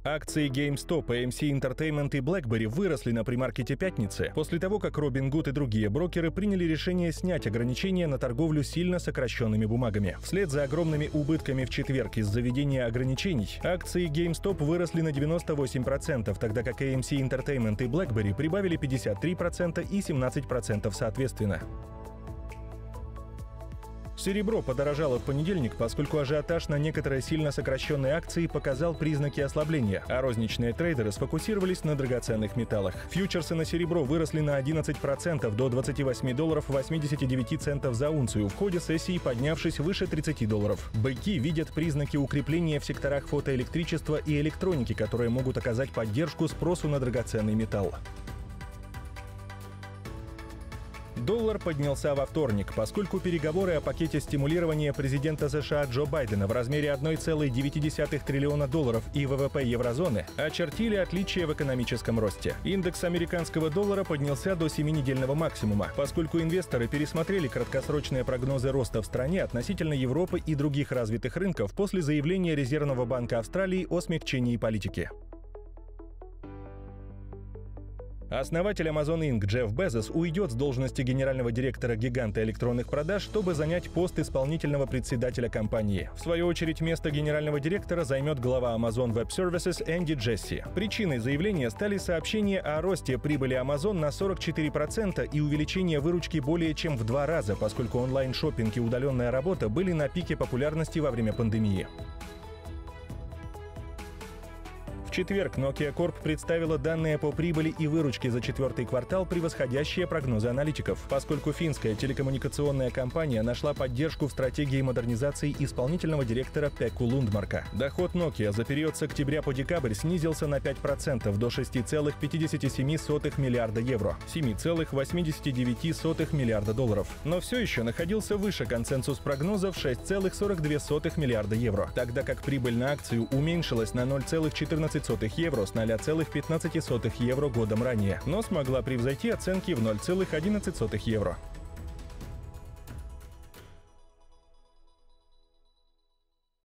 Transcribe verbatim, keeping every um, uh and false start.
Акции GameStop, эй эм си Entertainment и BlackBerry выросли на премаркете пятницы после того, как Robinhood и другие брокеры приняли решение снять ограничения на торговлю сильно сокращенными бумагами. Вслед за огромными убытками в четверг из-за введения ограничений, акции GameStop выросли на девяносто восемь процентов, тогда как эй эм си Entertainment и BlackBerry прибавили пятьдесят три процента и семнадцать процентов соответственно. Серебро подорожало в понедельник, поскольку ажиотаж на некоторые сильно сокращенные акции показал признаки ослабления, а розничные трейдеры сфокусировались на драгоценных металлах. Фьючерсы на серебро выросли на одиннадцать процентов до двадцати восьми долларов восьмидесяти девяти центов за унцию в ходе сессии, поднявшись выше тридцати долларов. Быки видят признаки укрепления в секторах фотоэлектричества и электроники, которые могут оказать поддержку спросу на драгоценный металл. Доллар поднялся во вторник, поскольку переговоры о пакете стимулирования президента США Джо Байдена в размере одной целой девяти десятых триллиона долларов и вэ вэ пэ еврозоны очертили отличия в экономическом росте. Индекс американского доллара поднялся до семинедельного максимума, поскольку инвесторы пересмотрели краткосрочные прогнозы роста в стране относительно Европы и других развитых рынков после заявления Резервного банка Австралии о смягчении политики. Основатель Amazon инкорпорейтед Джефф Безос уйдет с должности генерального директора гиганта электронных продаж, чтобы занять пост исполнительного председателя компании. В свою очередь, место генерального директора займет глава Amazon Web Services Энди Джесси. Причиной заявления стали сообщения о росте прибыли Amazon на сорок четыре процента и увеличение выручки более чем в два раза, поскольку онлайн-шоппинг и удаленная работа были на пике популярности во время пандемии. В четверг Nokia Corp представила данные по прибыли и выручке за четвертый квартал, превосходящие прогнозы аналитиков, поскольку финская телекоммуникационная компания нашла поддержку в стратегии модернизации исполнительного директора Пекку Лундмарка. Доход Nokia за период с октября по декабрь снизился на пять процентов до шести целых пятидесяти семи сотых миллиарда евро, семи целых восьмидесяти девяти сотых миллиарда долларов, но все еще находился выше консенсус прогнозов шесть целых сорок две сотых миллиарда евро, тогда как прибыль на акцию уменьшилась на ноль целых четырнадцать сотых евро с ноля целых пятнадцати сотых евро годом ранее, но смогла превзойти оценки в ноль целых одиннадцать сотых евро.